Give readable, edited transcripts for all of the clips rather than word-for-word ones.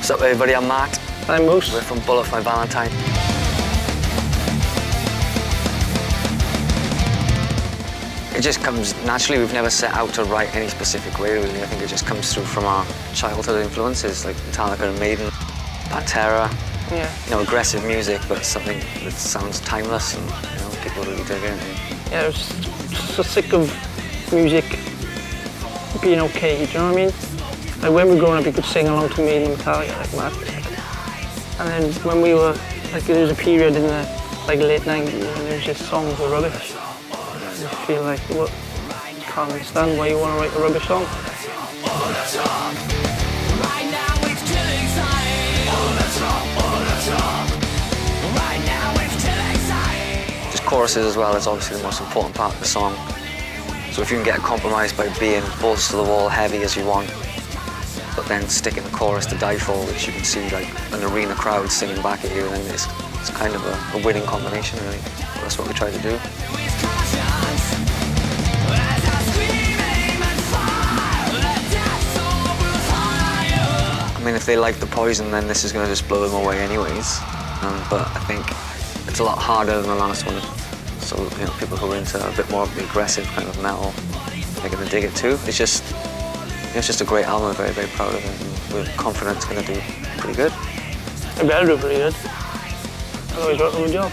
What's up everybody, I'm Matt. I'm Moose. We're from Bullet for My Valentine. It just comes naturally. We've never set out to write any specific way, really. I think it just comes through from our childhood influences, like Metallica and Maiden, Pantera. Yeah. You know, aggressive music, but something that sounds timeless and, you know, people really dig it. Yeah, I was so sick of music being okay, do you know what I mean? Like when we were growing up, you could sing along to Maiden and Metallica like mad. And then when we were, like there was a period in the late 90s and there was just songs were rubbish. You feel like, what? You can't understand why you want to write a rubbish song. Just choruses as well is obviously the most important part of the song. So if you can get a compromise by being balls to the wall, heavy as you want, but then sticking the chorus to die for, which you can see like an arena crowd singing back at you, then it's kind of a winning combination, really. That's what we try to do. I mean, if they like The Poison, then this is going to just blow them away anyways. But I think it's a lot harder than the last one. So, you know, people who are into a bit more of the aggressive kind of metal, they're going to dig it too. It's just a great album. I'm very, very proud of it. And we're confident it's going to do pretty good. It better do pretty good. Otherwise, you're on the job.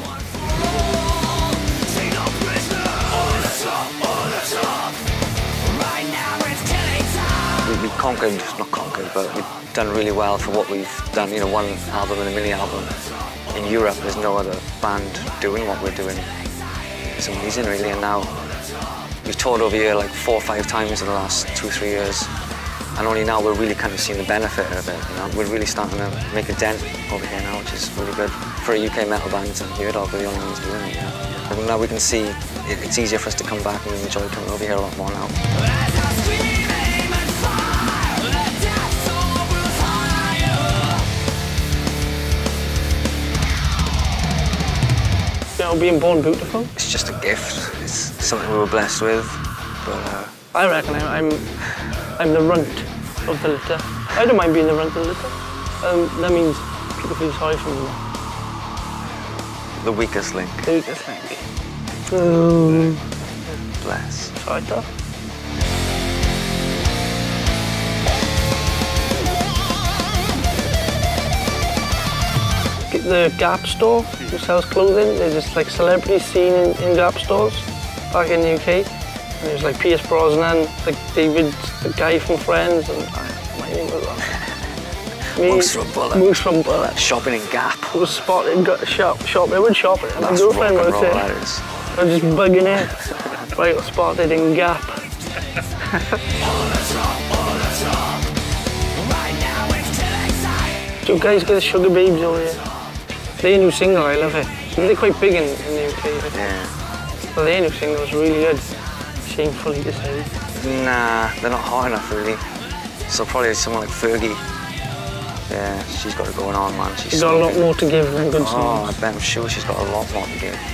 We've not conquered, but we've done really well for what we've done. You know, one album and a mini album. In Europe, there's no other band doing what we're doing. It's amazing, really, and now we've toured over here like 4 or 5 times in the last 2 or 3 years, and only now we're really kind of seeing the benefit of it. You know, we're really starting to make a dent over here now, which is really good for a UK metal band to hear it all. We're the only ones doing it. You know? And now we can see it's easier for us to come back and enjoy coming over here a lot more now. You know, being born beautiful. It's just a gift. It's something we were blessed with. But I reckon I'm the runt of the litter. I don't mind being the runt of the litter. That means people feel sorry for me. the weakest link. The weakest link. Bless. Sorry, though. The Gap store who sells clothing. There's this like celebrity scene in Gap stores back in the UK. And there's like Pierce Brosnan, like David, the guy from Friends, and my name was Moose from Bullet. Moose from Bullet. Shopping in Gap. I was spotted, got shopping. I went shopping. And my girlfriend works there. I was just bugging it. I got spotted in Gap. So guys get the Sugar Babes over here. Their new single, I love it. They're quite big in the UK. Yeah. Well, their new single is really good. Shamefully to say. Nah, they're not hot enough, really. So probably someone like Fergie. Yeah, she's got it going on, man. She's got a lot more to give than good songs. Oh, I bet I'm sure she's got a lot more to give.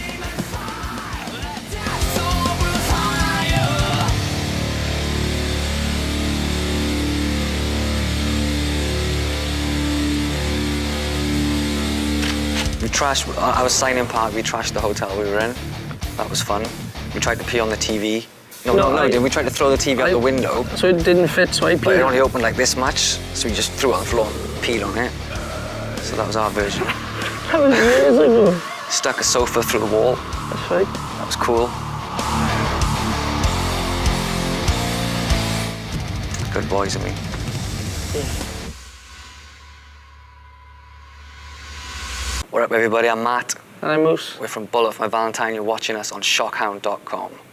We trashed, our signing party, we trashed the hotel we were in. That was fun. We tried to pee on the TV. No, we tried to throw the TV out the window. So it didn't fit, so I peed. But it only opened like this much, so we just threw it on the floor and peed on it. So that was our version. That was years ago. Stuck a sofa through the wall. That's right. That was cool. Good boys of me. Yeah. What up, everybody? I'm Matt. And I'm Moose. We're from Bullet for My Valentine. You're watching us on shockhound.com.